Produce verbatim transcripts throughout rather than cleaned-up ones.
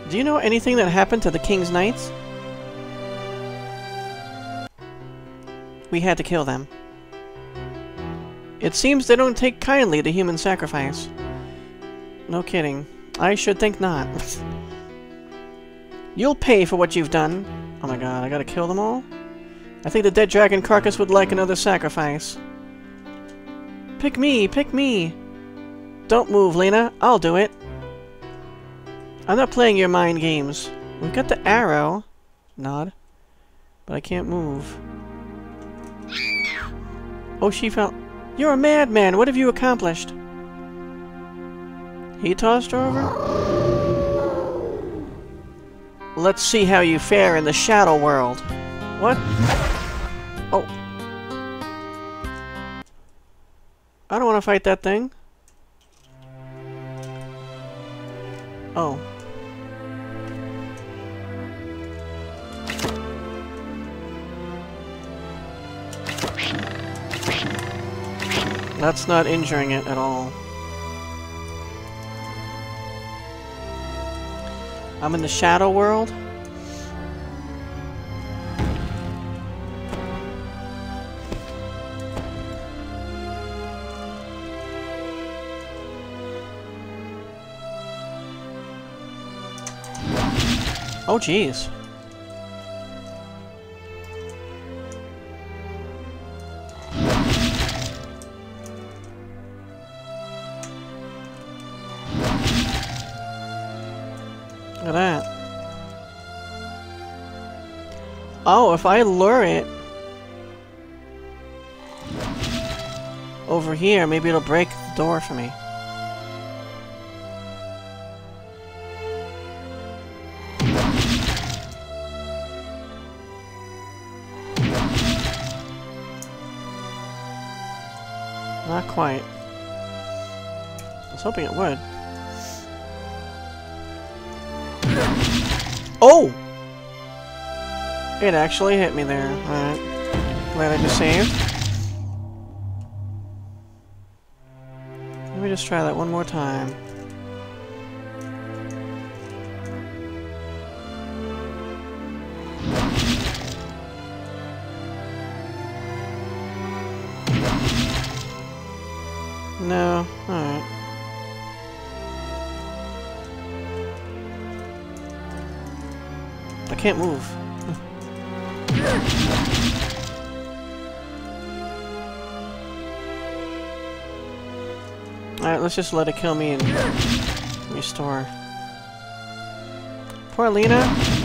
Do you know anything that happened to the King's Knights? We had to kill them. It seems they don't take kindly to human sacrifice. No kidding. I should think not. You'll pay for what you've done. Oh my god, I gotta kill them all? I think the dead dragon carcass would like another sacrifice. Pick me, pick me! Don't move, Lyna. I'll do it. I'm not playing your mind games. We've got the arrow. Nod. But I can't move. Oh, she fell. You're a madman! What have you accomplished? He tossed her over? Let's see how you fare in the shadow world. What? Oh. I don't want to fight that thing. Oh. That's not injuring it at all. I'm in the shadow world? Oh, jeez. Look at that. Oh, if I lure it over here, maybe it'll break the door for me. Not quite. I was hoping it would. Oh! It actually hit me there. Alright. Glad I just saved. Let me just try that one more time. No. Alright. I can't move. Alright, let's just let it kill me and restore. Poor Lyna.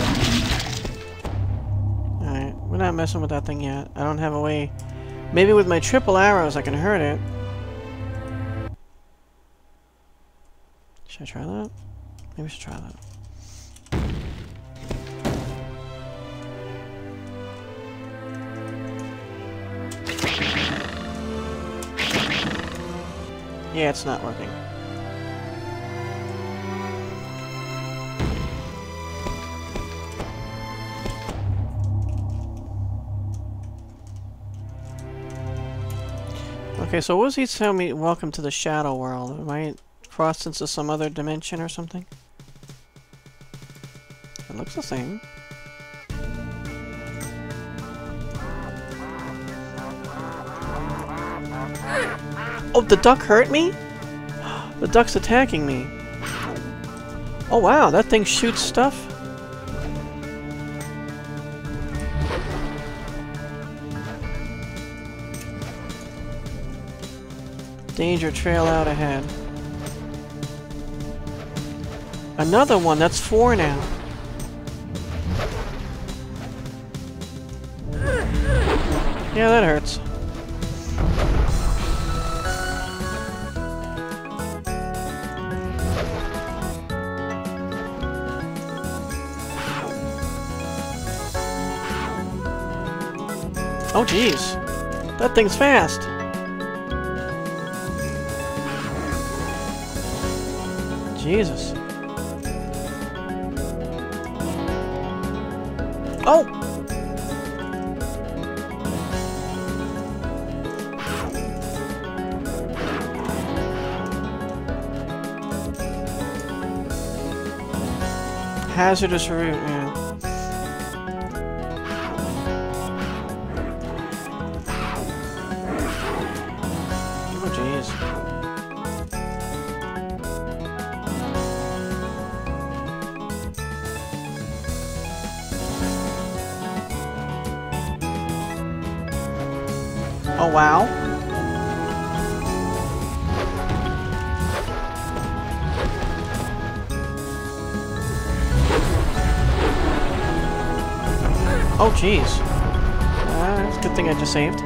Alright, we're not messing with that thing yet. I don't have a way. Maybe with my triple arrows I can hurt it. Should I try that? Maybe I should try that. Yeah, it's not working. Okay, so what was he telling me? Welcome to the shadow world. Am I crossed into some other dimension or something? It looks the same. Oh, the duck hurt me? The duck's attacking me. Oh wow, that thing shoots stuff? Danger trail out ahead. Another one, that's four now. Yeah, that hurts. Oh, jeez. That thing's fast. Jesus. Oh! Hazardous route, yeah. Oh, jeez. Oh, wow. Oh, jeez. Uh, it's a good thing I just saved.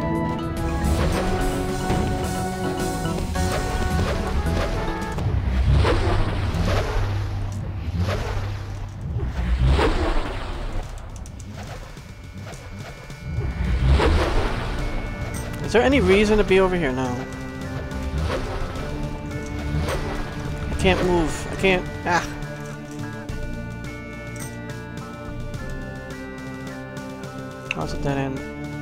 Is there any reason to be over here? No. I can't move. I can't... Ah. Oh, it's a dead end.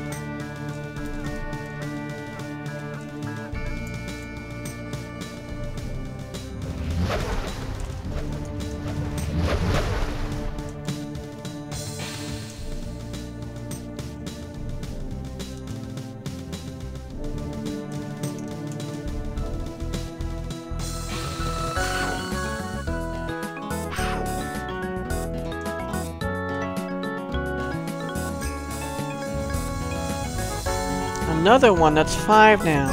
Another one, that's five now.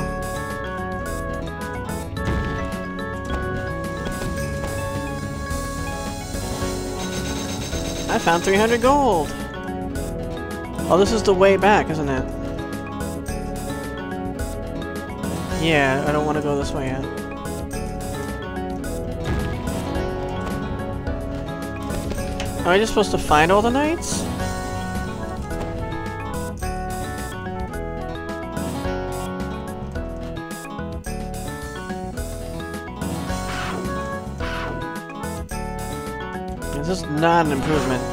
I found three hundred gold. Oh, this is the way back, isn't it? Yeah, I don't want to go this way yet. Am I just supposed to find all the knights? This is not an improvement.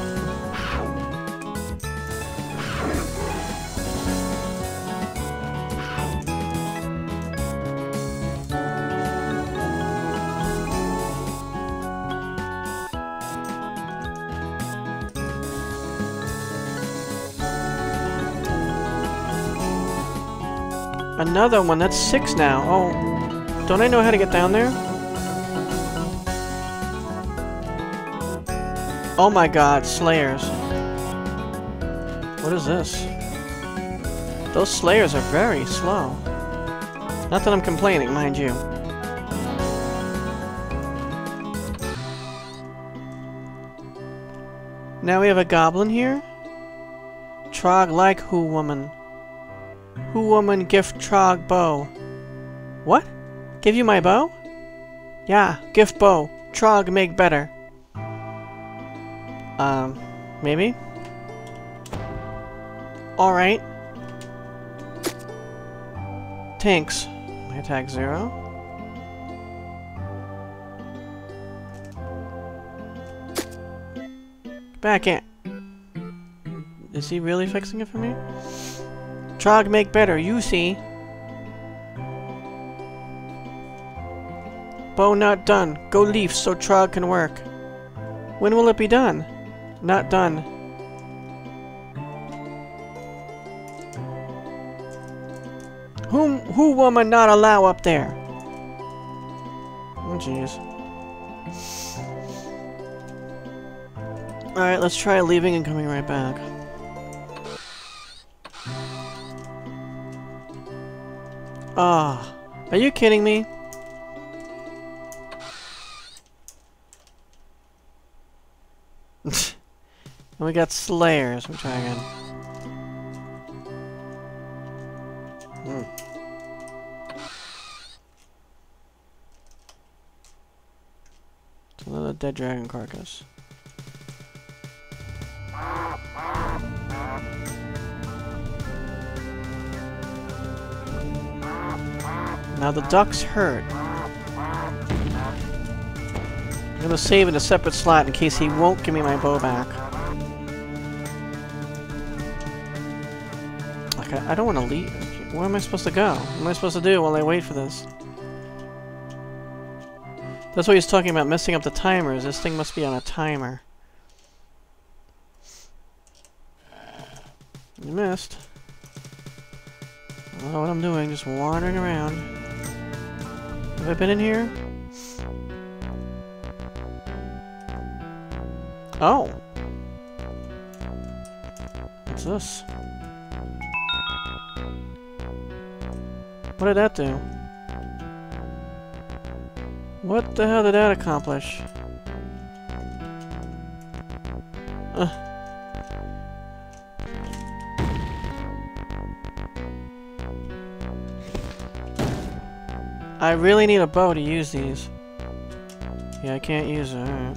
Another one, that's six now. Oh, don't I know how to get down there? Oh my god, Slayers. What is this? Those Slayers are very slow. Not that I'm complaining, mind you. Now we have a goblin here. Trog like who woman? Who woman gift Trog bow? What? Give you my bow? Yeah, gift bow. Trog make better. Um, maybe? Alright. Tanks. My attack zero. Back in. Is he really fixing it for me? Trog make better, you see. Bow not done. Go leaf so Trog can work. When will it be done? Not done. Whom, who woman not allow up there? Oh, jeez. Alright, let's try leaving and coming right back. Ah, oh, are you kidding me? And we got Slayers. We'll try again. Hmm. It's another dead dragon carcass. Now the duck's hurt. I'm gonna save in a separate slot in case he won't give me my bow back. Like, I, I don't want to leave. Where am I supposed to go? What am I supposed to do while I wait for this? That's what he's talking about, messing up the timers. This thing must be on a timer. You missed. I don't know what I'm doing, just wandering around. Have I been in here? Oh! What's this? What did that do? What the hell did that accomplish? Uh. I really need a bow to use these. Yeah, I can't use it. Alright.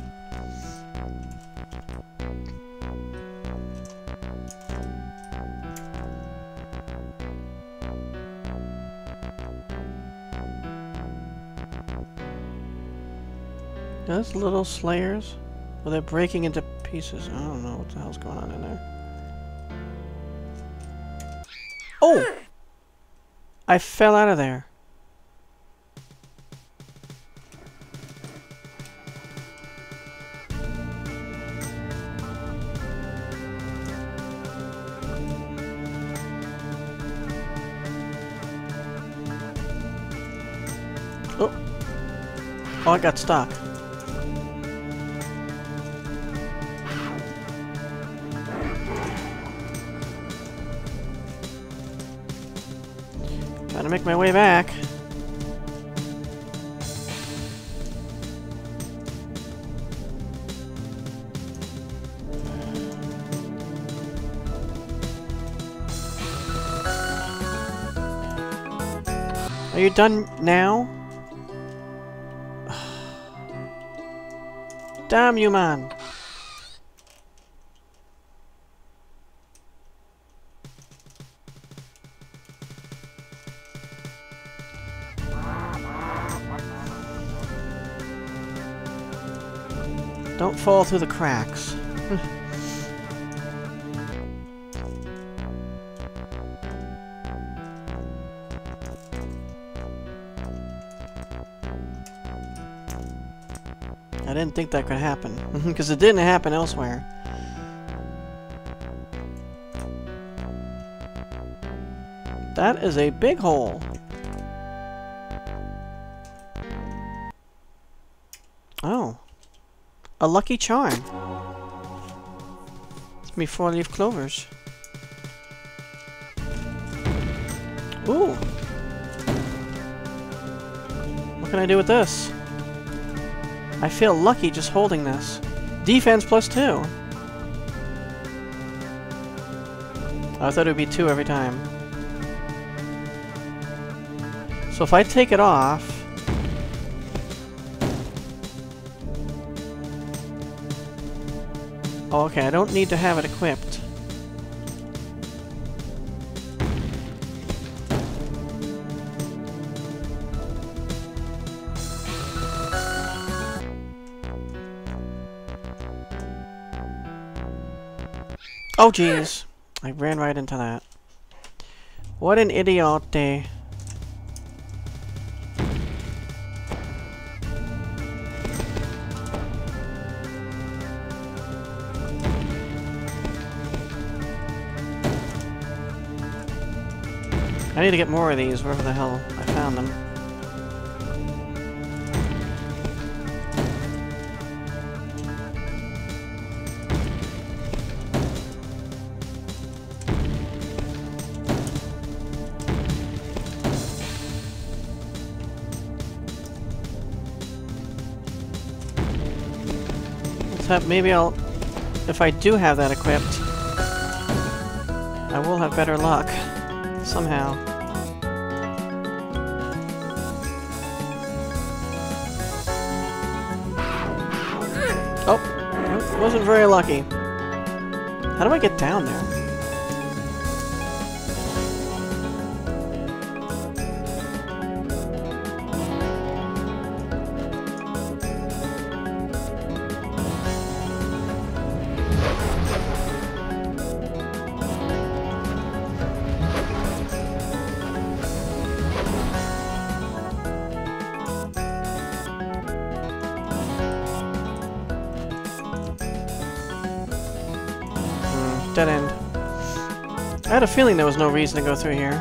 Those little slayers? Well, they're breaking into pieces. I don't know what the hell's going on in there. Oh! I fell out of there. Oh! Oh, I got stuck. Trying to make my way back. Are you done now? Damn you, man! Don't fall through the cracks. I didn't think that could happen, because it didn't happen elsewhere. That is a big hole. Oh. A lucky charm. It's me four-leaf clovers. Ooh. What can I do with this? I feel lucky just holding this. Defense plus two. Oh, I thought it would be two every time. So if I take it off... Oh, okay, I don't need to have it equipped. Oh, jeez. I ran right into that. What an idiot day. I need to get more of these, wherever the hell I found them. Let's have, maybe I'll, if I do have that equipped, I will have better luck. Somehow. Oh, wasn't very lucky. How do I get down there? Dead end. I had a feeling there was no reason to go through here.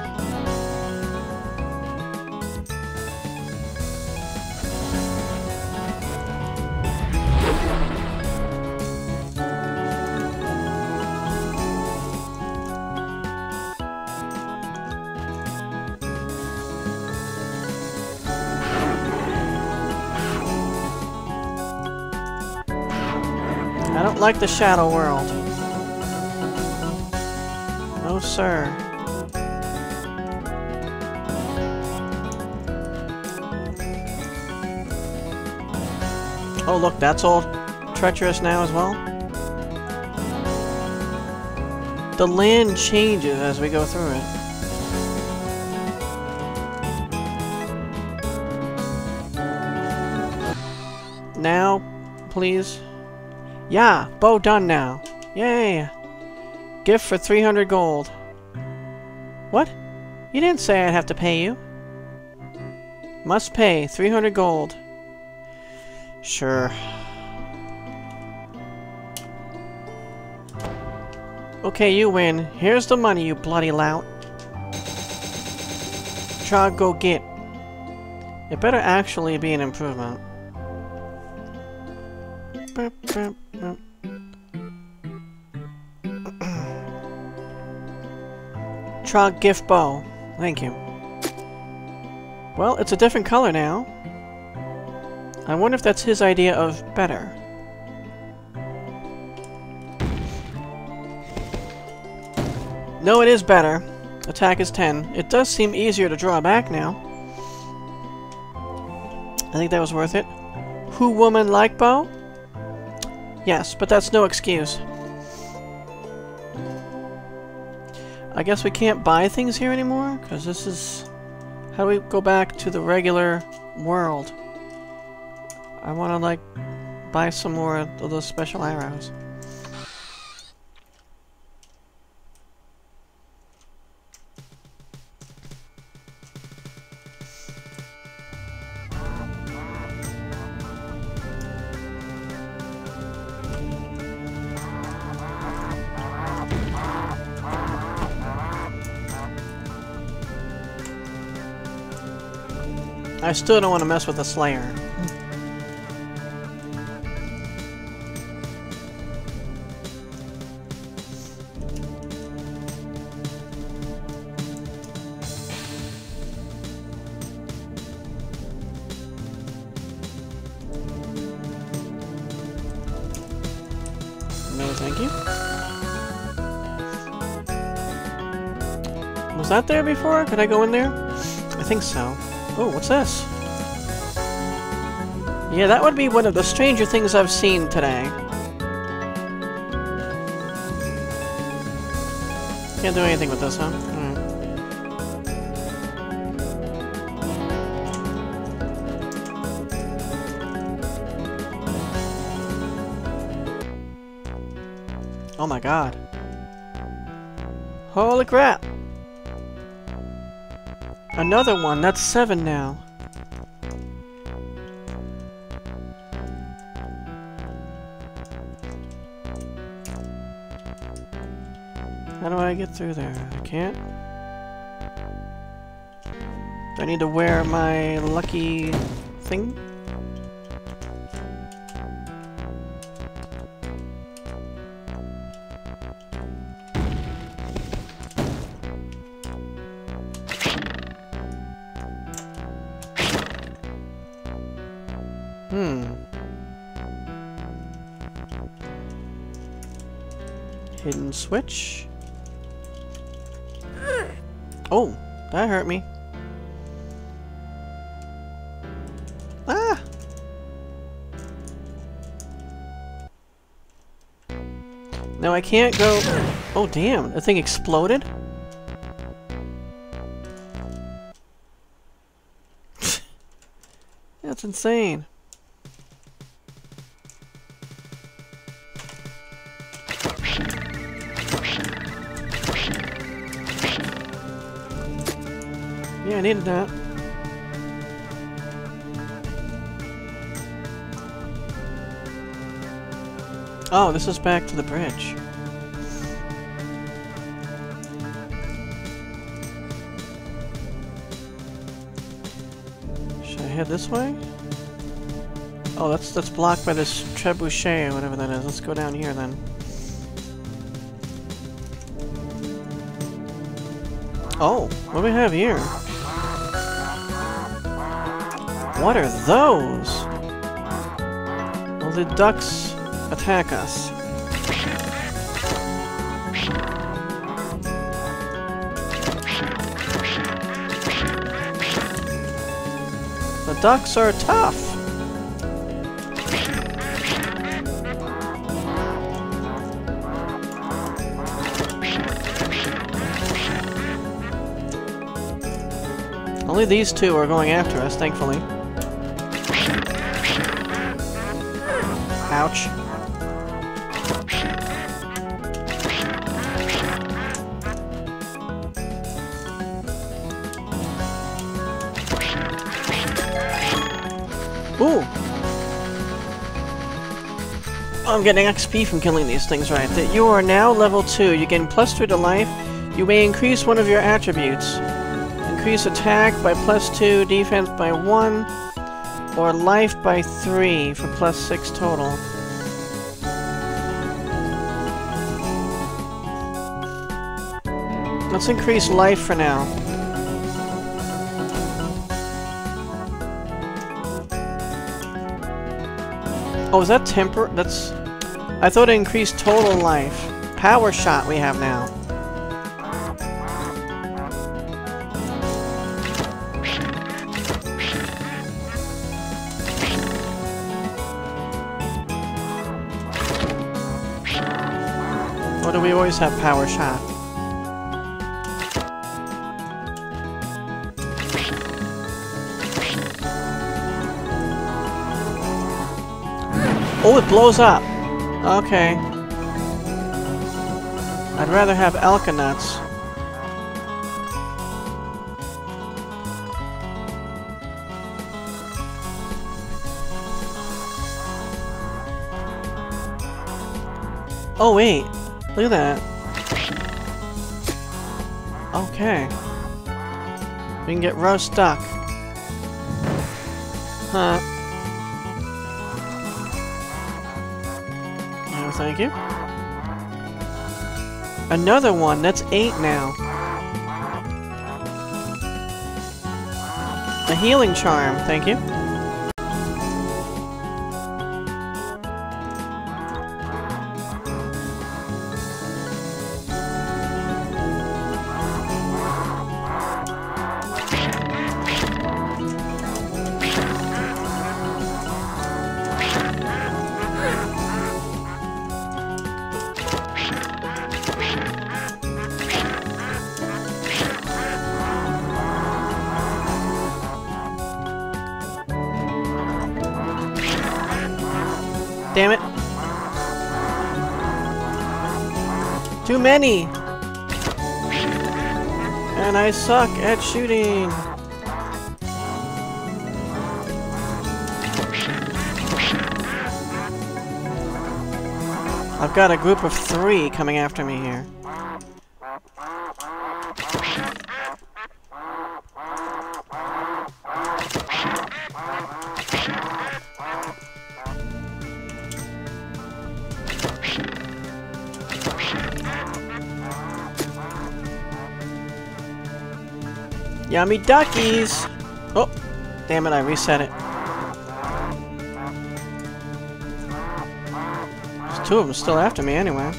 I don't like the shadow world. No, sir. Oh, look, that's all treacherous now as well. The land changes as we go through it. Now, please. Yeah, bow done now. Yay! Gift for three hundred gold. What? You didn't say I'd have to pay you. Must pay three hundred gold. Sure. Okay, you win. Here's the money, you bloody lout. Trog, go get. It better actually be an improvement. Trog gift bow. Thank you. Well, it's a different color now. I wonder if that's his idea of better. No, it is better. Attack is ten. It does seem easier to draw back now. I think that was worth it. Who woman like bow? Yes, but that's no excuse. I guess we can't buy things here anymore, because this is... How do we go back to the regular world? I want to, like, buy some more of those special arrows. I still don't want to mess with the Slayer. No, thank you. Was that there before? Could I go in there? I think so. Oh, what's this? Yeah, that would be one of the stranger things I've seen today. Can't do anything with this, huh? Alright. Oh my god. Holy crap! Another one, that's seven now. How do I get through there? I can't. Do I need to wear my lucky thing? Hmm. Hidden switch. Oh, that hurt me. Ah! No, I can't go... Oh, damn. The thing exploded? That's insane. Yeah, I needed that. Oh, this is back to the bridge. Should I head this way? Oh, that's that's blocked by this trebuchet or whatever that is. Let's go down here then. Oh, what do we have here? What are those? Will the ducks attack us? The ducks are tough. Only these two are going after us, thankfully. Ouch. Ooh! I'm getting X P from killing these things, right? That you are now level two. You gain plus two to life. You may increase one of your attributes. Increase attack by plus two, defense by one, or life by three for plus six total. Let's increase life for now. Oh, is that temper? That's... I thought it increased total life. Power shot we have now. Or do we always have power shot? Oh, it blows up! Okay. I'd rather have Alka nuts. Oh wait, look at that. Okay. We can get roast duck. Huh. Oh, thank you. Another one, that's eight now. A healing charm, thank you. Damn it. Too many! And I suck at shooting! I've got a group of three coming after me here. Yummy duckies! Oh, damn it, I reset it. There's two of them still after me anyway.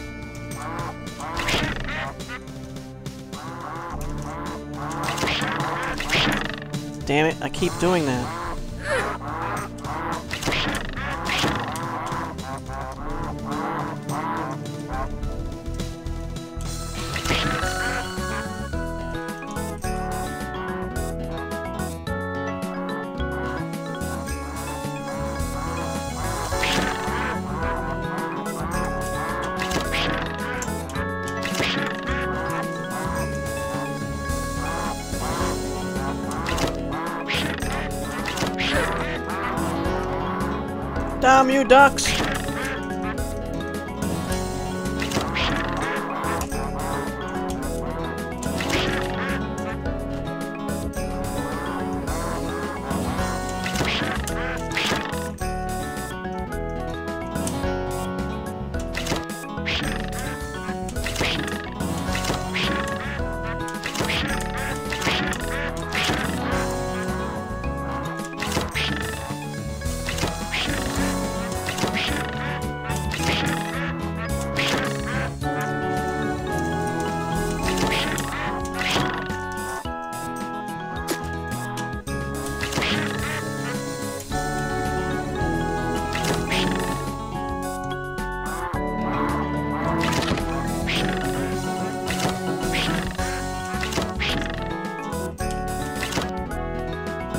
Damn it, I keep doing that. Damn you ducks!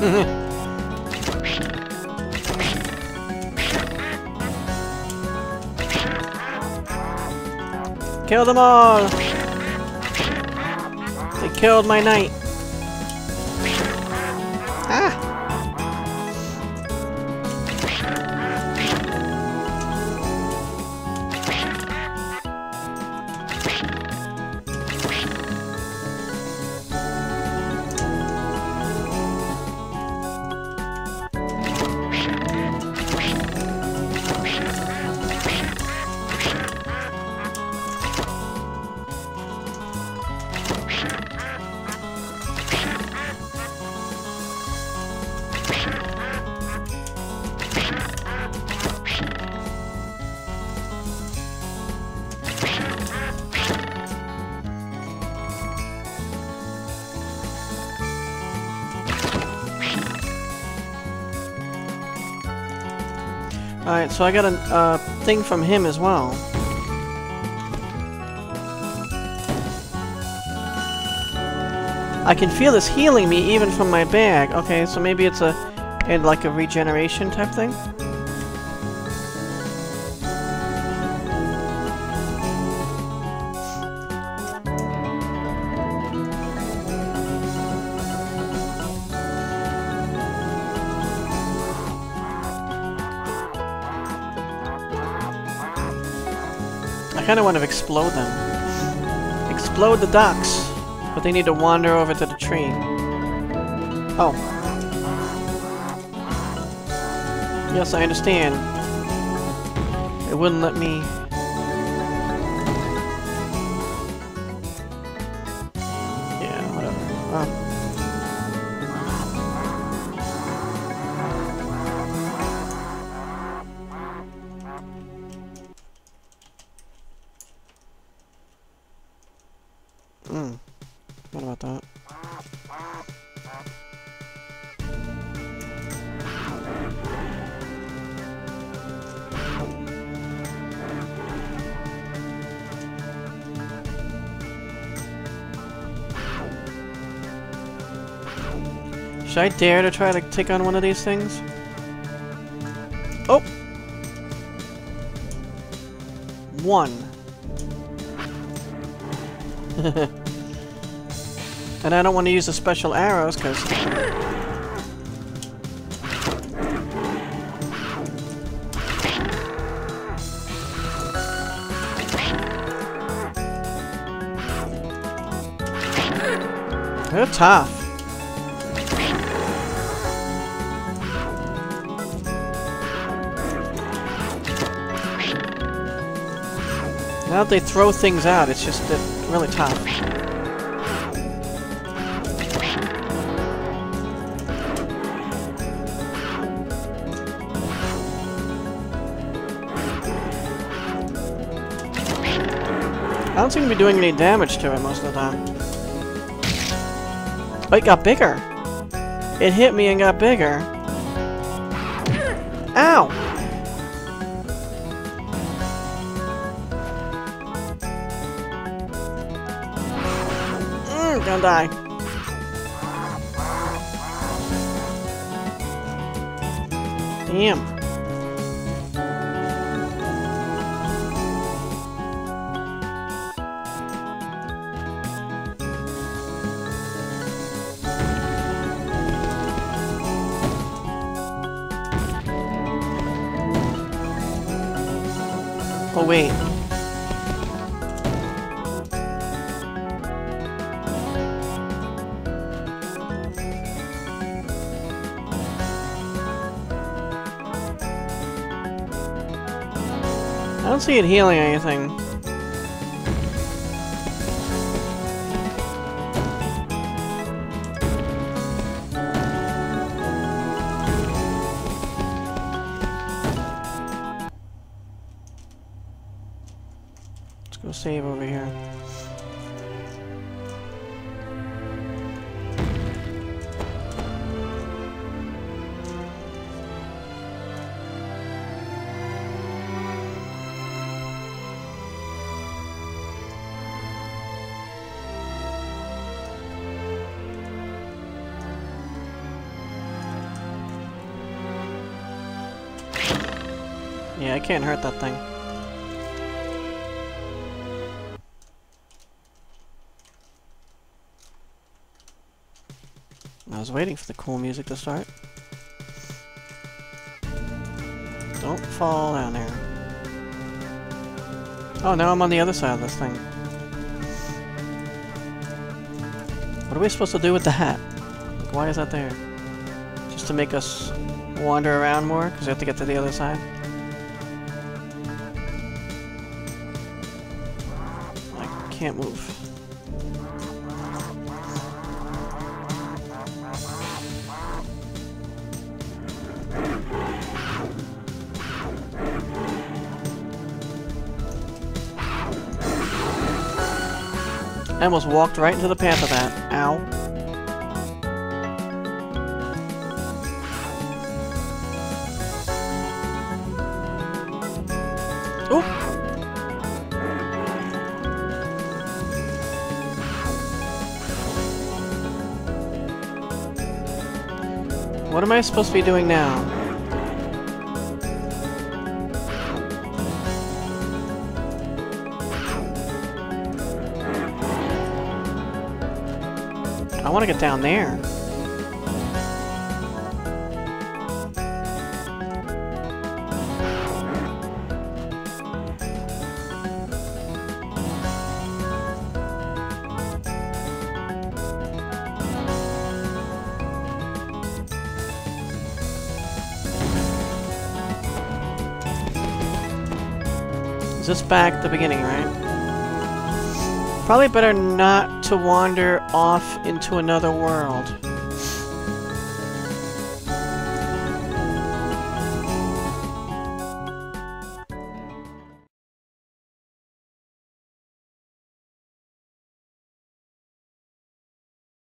Kill them all! They killed my knight. Ah! Alright, so I got a uh, thing from him as well. I can feel this healing me even from my bag. Okay, so maybe it's a, a like a regeneration type thing? I kind of want to explode them. Explode the ducks. But they need to wander over to the tree. Oh. Yes, I understand. It wouldn't let me... Yeah, whatever. Oh. Hmm. What about that? Should I dare to try to take on one of these things? Oh! One. And I don't want to use the special arrows, because... they're tough. Now that they throw things out, it's just uh, really tough. I don't seem to be doing any damage to it most of the time. Oh, it got bigger! It hit me and got bigger. Ow! Mm, gonna die. Damn. Oh, wait. I don't see it healing anything. Go save over here. Yeah, I can't hurt that thing. I was waiting for the cool music to start. Don't fall down there. Oh, now I'm on the other side of this thing. What are we supposed to do with the hat? Like, why is that there? Just to make us wander around more? Because we have to get to the other side? I can't move. I almost walked right into the path of that. Ow. Oop! What am I supposed to be doing now? I want to get down there. Is this back at the beginning, right? Probably better not to wander off into another world.